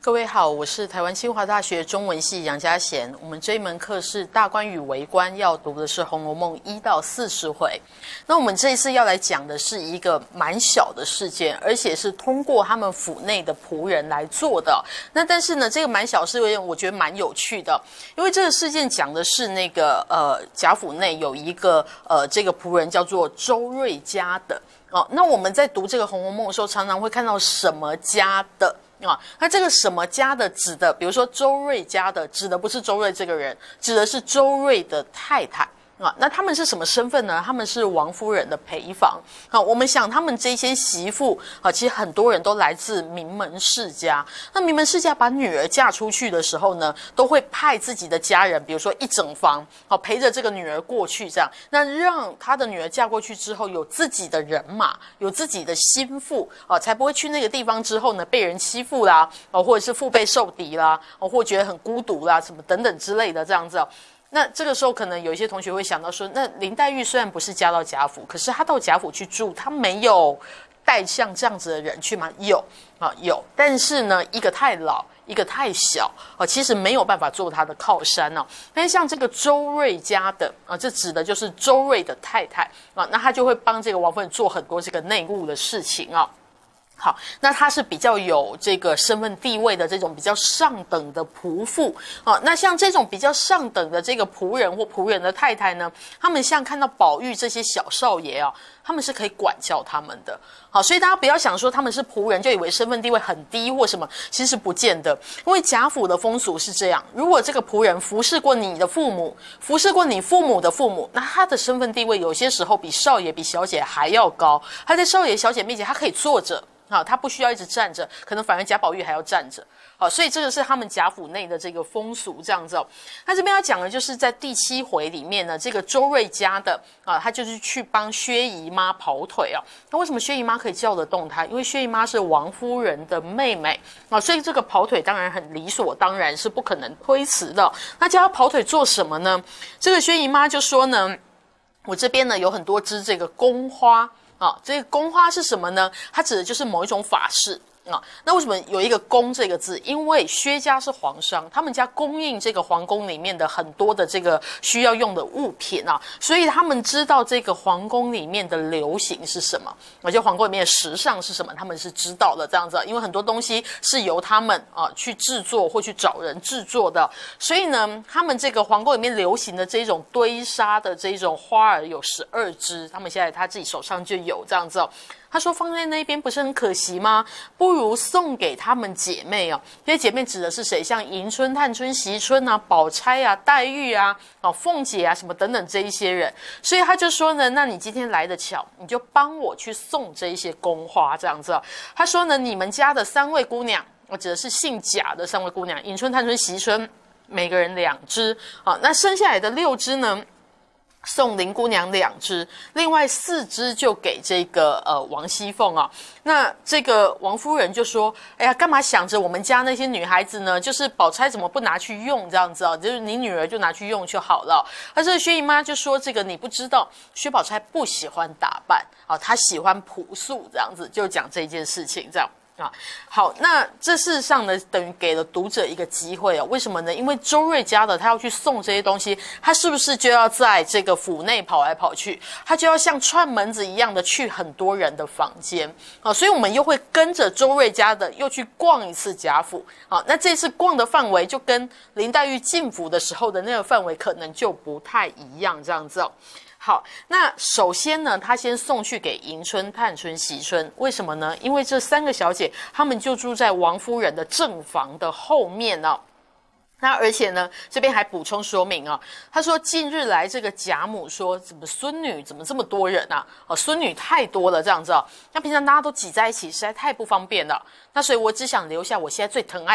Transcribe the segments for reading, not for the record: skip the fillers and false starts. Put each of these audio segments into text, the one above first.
各位好，我是台湾清华大学中文系杨家贤。我们这一门课是大观与微观，要读的是《红楼梦》1到40回。那我们这一次要来讲的是一个蛮小的事件，而且是通过他们府内的仆人来做的。那但是呢，这个蛮小事件我觉得蛮有趣的，因为这个事件讲的是那个贾府内有一个这个仆人叫做周瑞家的。那我们在读这个《红楼梦》的时候，常常会看到什么家的。那这个什么家的指的，比如说周瑞家的，指的不是周瑞这个人，指的是周瑞的太太。那他们是什么身份呢？他们是王夫人的陪房。我们想他们这些媳妇其实很多人都来自名门世家。那名门世家把女儿嫁出去的时候呢，都会派自己的家人，比如说一整房陪着这个女儿过去，这样，那让他的女儿嫁过去之后有自己的人马，有自己的心腹才不会去那个地方之后呢被人欺负啦，或者是腹背受敌啦，或觉得很孤独啦，什么等等之类的这样子。那这个时候可能有一些同学会想到说，那林黛玉虽然不是嫁到贾府，可是她到贾府去住，她没有带像这样子的人去吗？有，但是呢，一个太老，一个太小，其实没有办法做她的靠山哦。但是像这个周瑞家的这指的就是周瑞的太太那她就会帮这个王夫人做很多这个内务的事情好，那她是比较有这个身份地位的这种比较上等的仆妇那像这种比较上等的这个仆人或仆人的太太呢，他们像看到宝玉这些小少爷他们是可以管教他们的。好，所以大家不要想说他们是仆人就以为身份地位很低或什么，其实不见得。因为贾府的风俗是这样，如果这个仆人服侍过你的父母，服侍过你父母的父母，那他的身份地位有些时候比少爷比小姐还要高。他在少爷小姐面前他可以坐着他不需要一直站着，可能反而贾宝玉还要站着。好，所以这个是他们贾府内的这个风俗这样子那这边要讲的就是在第7回里面呢，这个周瑞家的他就是去帮薛姨妈跑腿那为什么薛姨妈可以叫得动他？因为薛姨妈是王夫人的妹妹所以这个跑腿当然很理所当然，是不可能推辞的。那叫他跑腿做什么呢？这个薛姨妈就说呢，我这边呢有很多枝这个宫花这个宫花是什么呢？它指的就是某一种法事那为什么有一个宫这个字？因为薛家是皇商，他们家供应这个皇宫里面的很多的这个需要用的物品所以他们知道这个皇宫里面的流行是什么，就皇宫里面的时尚是什么，他们是知道的这样子因为很多东西是由他们去制作或去找人制作的，所以呢，他们这个皇宫里面流行的这种堆沙的这种花儿有12枝，他们现在他自己手上就有这样子他说放在那边不是很可惜吗？不如送给他们姐妹这些姐妹指的是谁？像迎春、探春、惜春宝钗黛玉凤姐什么等等这一些人。所以他就说呢，那你今天来得巧，你就帮我去送这一些宫花这样子他说呢，你们家的3位姑娘，我指的是姓贾的3位姑娘，迎春、探春、惜春，每个人2枝那剩下来的6枝呢，送林姑娘2枝，另外4枝就给这个王熙凤那这个王夫人就说，哎呀，干嘛想着我们家那些女孩子呢？就是宝钗怎么不拿去用这样子就是你女儿就拿去用就好了。这个薛姨妈就说，这个你不知道，薛宝钗不喜欢打扮她喜欢朴素这样子，就讲这件事情这样。好，那这事实上呢，等于给了读者一个机会为什么呢？因为周瑞家的他要去送这些东西，他是不是就要在这个府内跑来跑去？他就要像串门子一样的去很多人的房间所以我们又会跟着周瑞家的又去逛一次贾府那这次逛的范围就跟林黛玉进府的时候的那个范围可能就不太一样这样子好，那首先呢，他先送去给迎春、探春、惜春，为什么呢？因为这3个小姐，她们就住在王夫人的正房的后面那而且呢，这边还补充说明他说近日来这个贾母说，怎么孙女怎么这么多人孙女太多了这样子那平常大家都挤在一起，实在太不方便了。那所以我只想留下我现在最疼爱的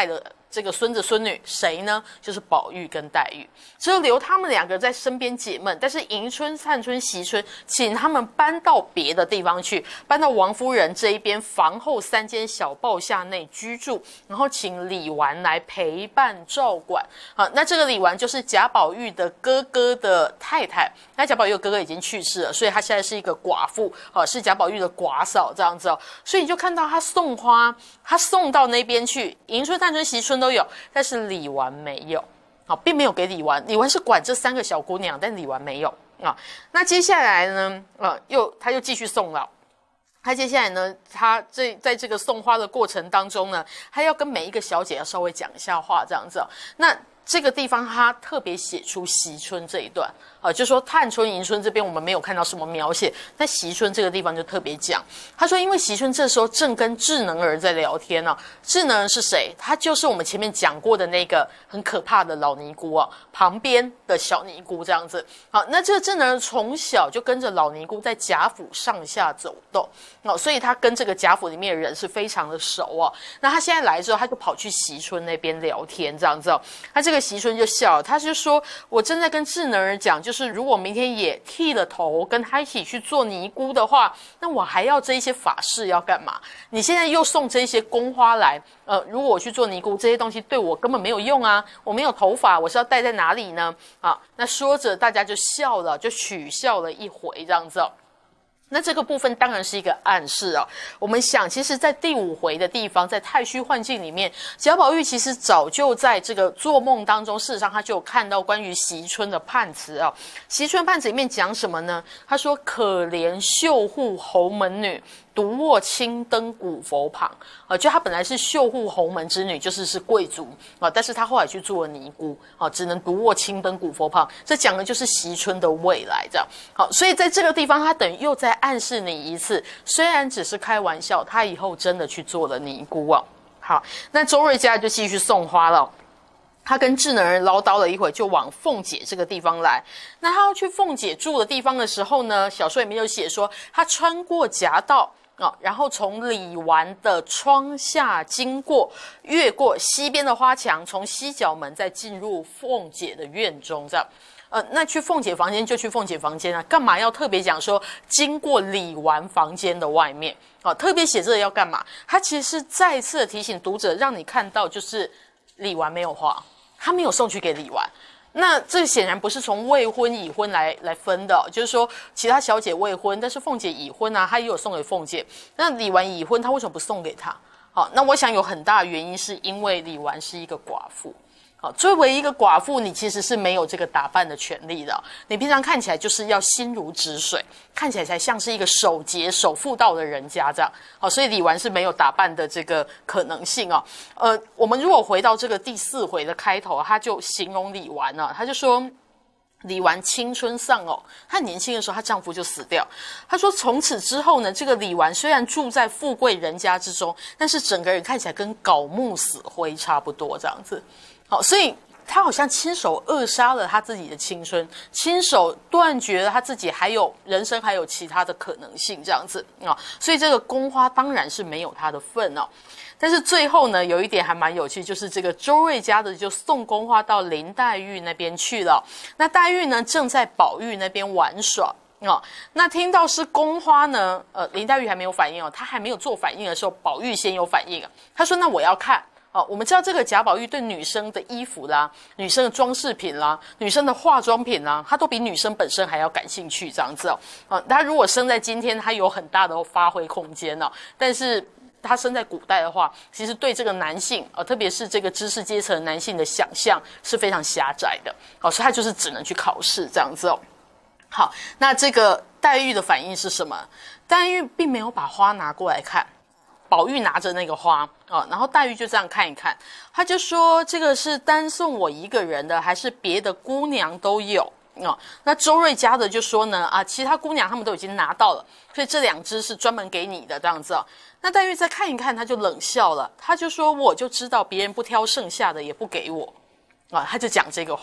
这个孙子孙女，谁呢？就是宝玉跟黛玉，只有留他们两个在身边解闷。但是迎春、探春、惜春，请他们搬到别的地方去，搬到王夫人这一边房后3间小报厦内居住，然后请李纨来陪伴照管。那这个李纨就是贾宝玉的哥哥的太太。那贾宝玉的哥哥已经去世了，所以他现在是一个寡妇，是贾宝玉的寡嫂这样子哦。所以你就看到他送花，他送到那边去，迎春、探春、惜春都有，但是李纨没有，并没有给李纨。李纨是管这3个小姑娘，但李纨没有啊。那接下来呢，他又继续送了。他接下来呢，他在这个送花的过程当中呢，他要跟每一个小姐要稍微讲一下话这样子哦。那这个地方他特别写出惜春这一段，就说探春、迎春这边我们没有看到什么描写，但惜春这个地方就特别讲。他说，因为惜春这时候正跟智能儿在聊天呢，智能儿是谁？他就是我们前面讲过的那个很可怕的老尼姑旁边的小尼姑这样子。好，那这个智能儿从小就跟着老尼姑在贾府上下走动，所以他跟这个贾府里面的人是非常的熟哦。那他现在来之后，他就跑去惜春那边聊天这样子哦。他这个惜春就笑了，他就说：“我正在跟智能儿讲，就是如果明天也剃了头，跟他一起去做尼姑的话，那我还要这一些法事要干嘛？你现在又送这些宫花来，如果我去做尼姑，这些东西对我根本没有用啊！我没有头发，我是要戴在哪里呢？”那说着大家就笑了，就取笑了一回这样子哦。那这个部分当然是一个暗示哦。我们想，其实在第5回的地方，在太虚幻境里面，贾宝玉其实早就在这个做梦当中，事实上他就有看到关于惜春的判词哦。惜春判词里面讲什么呢？他说：“可怜绣户侯门女，独卧青灯古佛旁。”就她本来是绣户侯门之女，就是贵族但是她后来去做了尼姑只能独卧青灯古佛旁。这讲的就是惜春的未来这样。好，所以在这个地方，他等于又在暗示你一次，虽然只是开玩笑，他以后真的去做了尼姑哦。好，那周瑞家就继续送花了。他跟智能儿唠叨了一会，就往凤姐这个地方来。那他要去凤姐住的地方的时候呢，小说里面就写说，他穿过夹道然后从李纨的窗下经过，越过西边的花墙，从西角门再进入凤姐的院中这样。那去凤姐房间就去凤姐房间干嘛要特别讲说经过李纨房间的外面特别写这个要干嘛？他其实是再次的提醒读者，让你看到就是李纨没有花，他没有送去给李纨。那这显然不是从未婚已婚来分的就是说其他小姐未婚，但是凤姐已婚他也有送给凤姐。那李纨已婚，他为什么不送给她？那我想有很大的原因是因为李纨是一个寡妇。作为一个寡妇，你其实是没有这个打扮的权利的你平常看起来就是要心如止水，看起来才像是一个守节守妇道的人家这样所以李纨是没有打扮的这个可能性我们如果回到这个第4回的开头，他就形容李纨他就说李纨青春丧偶，她年轻的时候她丈夫就死掉。她说从此之后呢，这个李纨虽然住在富贵人家之中，但是整个人看起来跟槁木死灰差不多这样子所以他好像亲手扼杀了他自己的青春，亲手断绝了他自己人生还有其他的可能性这样子所以这个宫花当然是没有他的份但是最后呢，有一点还蛮有趣，就是这个周瑞家的就送宫花到林黛玉那边去了。那黛玉呢正在宝玉那边玩耍那听到是宫花呢，林黛玉还没有反应她还没有做反应的时候，宝玉先有反应他说那我要看。我们知道这个贾宝玉对女生的衣服啦、女生的装饰品啦、女生的化妆品啦，他都比女生本身还要感兴趣这样子他如果生在今天，他有很大的发挥空间但是他生在古代的话，其实对这个男性特别是这个知识阶层的男性的想象是非常狭窄的所以他就是只能去考试这样子好，那这个黛玉的反应是什么？黛玉并没有把花拿过来看，宝玉拿着那个花然后黛玉就这样看一看，他就说这个是单送我一个人的，还是别的姑娘都有那周瑞家的就说呢其他姑娘他们都已经拿到了，所以这2只是专门给你的这样子那黛玉再看一看，他就冷笑了，他就说我就知道别人不挑剩下的也不给我他就讲这个话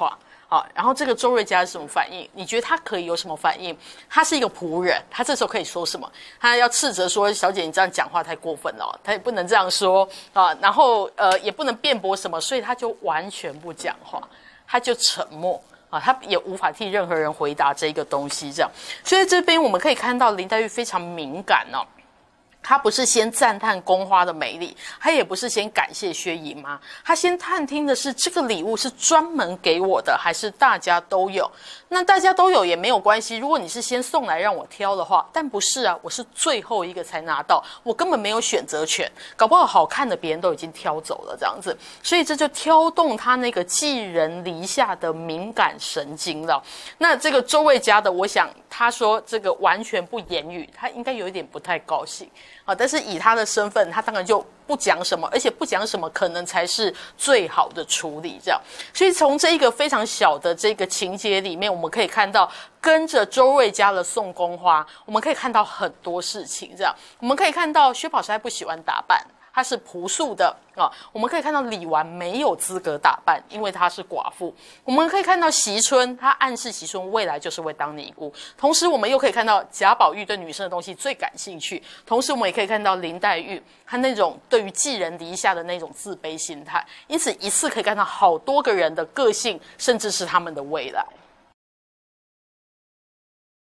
好，然后这个周瑞家是什么反应？你觉得他可以有什么反应？他是一个仆人，他这时候可以说什么？他要斥责说：“小姐，你这样讲话太过分了。”他也不能这样说啊，然后也不能辩驳什么，所以他就完全不讲话，他就沉默。他也无法替任何人回答这个东西，这样，所以这边我们可以看到林黛玉非常敏感哦。他不是先赞叹宫花的美丽，他也不是先感谢薛姨妈，他先探听的是这个礼物是专门给我的，还是大家都有？那大家都有也没有关系，如果你是先送来让我挑的话，但不是啊，我是最后一个才拿到，我根本没有选择权，搞不好好看的别人都已经挑走了这样子，所以这就挑动他那个寄人篱下的敏感神经了。那这个周卫家的，我想他说这个完全不言语，他应该有一点不太高兴。但是以他的身份，他当然就不讲什么，而且不讲什么可能才是最好的处理。这样，所以从这一个非常小的这个情节里面，我们可以看到，跟着周瑞家的送宫花，我们可以看到很多事情。这样，我们可以看到薛宝钗不喜欢打扮。她是朴素的我们可以看到李纨没有资格打扮，因为她是寡妇。我们可以看到惜春，她暗示惜春未来就是会当尼姑。同时，我们又可以看到贾宝玉对女生的东西最感兴趣。同时，我们也可以看到林黛玉她那种对于寄人篱下的那种自卑心态。因此，一次可以看到好多个人的个性，甚至是他们的未来。